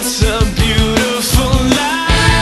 It's a beautiful life.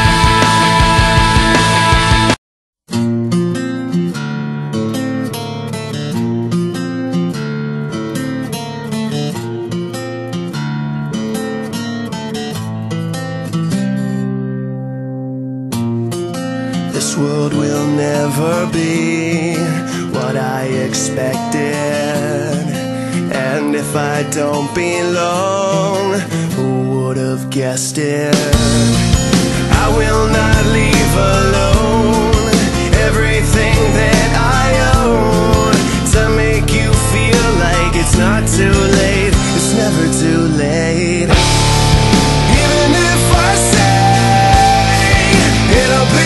This world will never be what I expected, and if I don't belong, who would have guessed it? I will not leave alone everything that I own to make you feel like it's not too late. It's never too late. Even if I say it'll be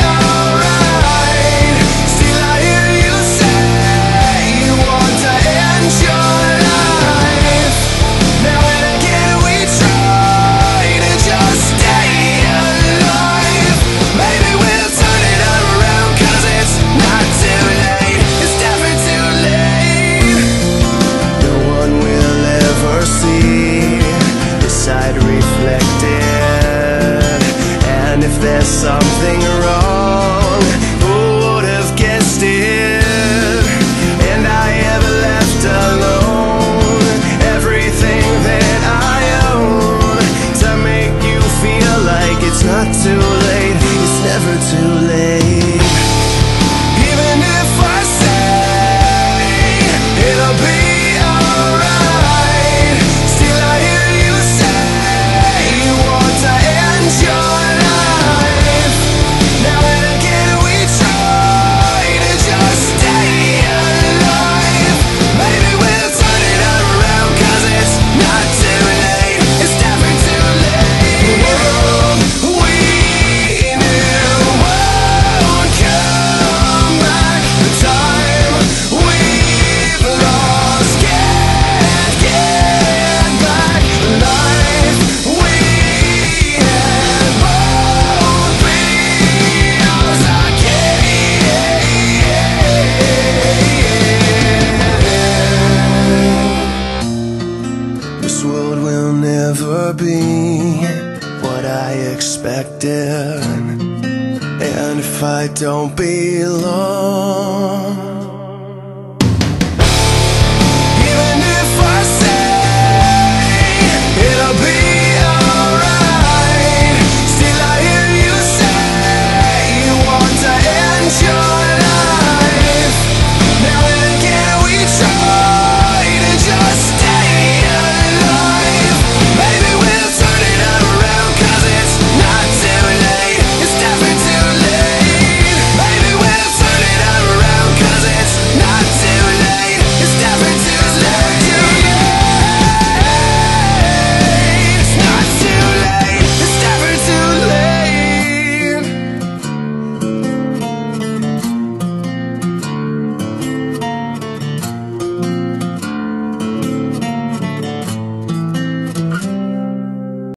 there's something wrong, who would have guessed it? And I have left alone everything that I own to make you feel like it's not too late. It's never too late. Even if I say it'll be alright, still I hear you say you want to end your be what I expected, and if I don't belong,